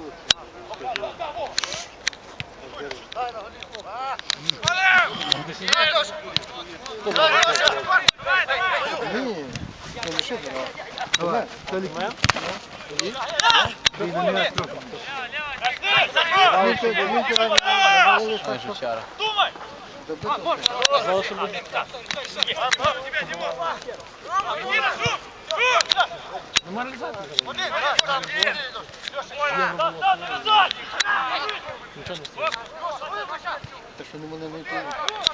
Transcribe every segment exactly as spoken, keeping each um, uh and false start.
Ні, не лишити. Давай, Толік. Думай! Знала, що буде. Нормалізація. Нічого не стоїть. Те, що не мене не йти.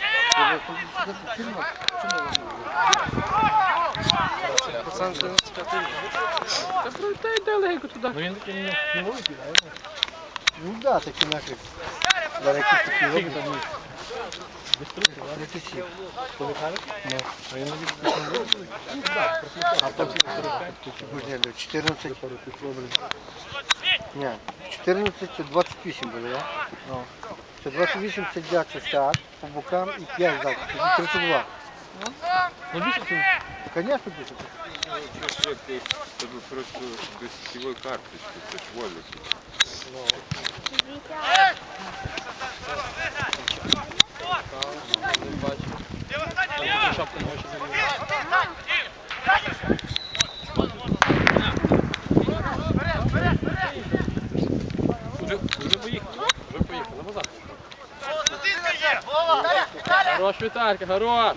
Пацан дев'яносто п'ять. Та пролетай далеко туди. Ну він такий не великий, так? Ну так, такий нафіг. Зараз якісь такі робить, а ні. тридцять сім. Коли кажеш? Ну. А він не робить? Так. А потім чотирнадцять. Ні, чотирнадцять це двадцять вісім буде, так? Ну. Це двадцять вісім сидять ось так, по бокам і п'ять ззаду. тридцять два. Ну більше? Звісно, більше. Тебе просто без сетевой карточки, це ж волюс. Вже поїхали, вже поїхали, назад. Хорош, Віталька, хорош!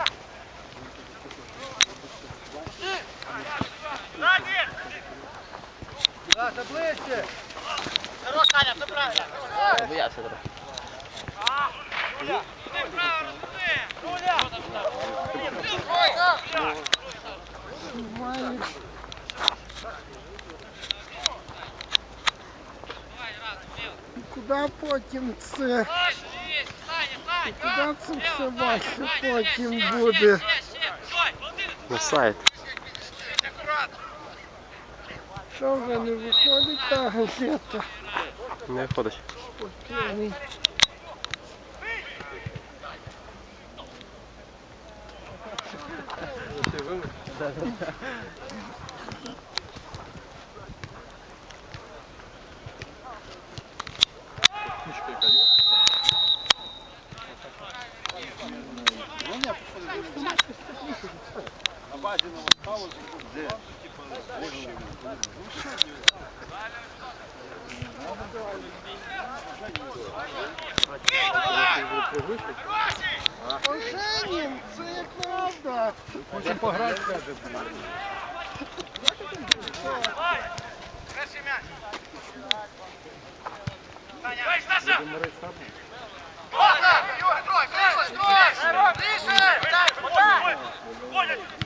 Так, та ближче! Хорош, Саня, все правильно! Не боявся трохи. Руля! Руля! Нормально. Куди потім це? Куди це все ваше потім буде? На сайт. Що вже не виходить та газета? Не виходить. Спокійний. На базі на Москву, де? Оженін, це як треба. Хочемо пограти, каже. Красивый мяч! Саня! Весь на шаг! Можно! Юра, трой! Ближе! Ближе! Ближе!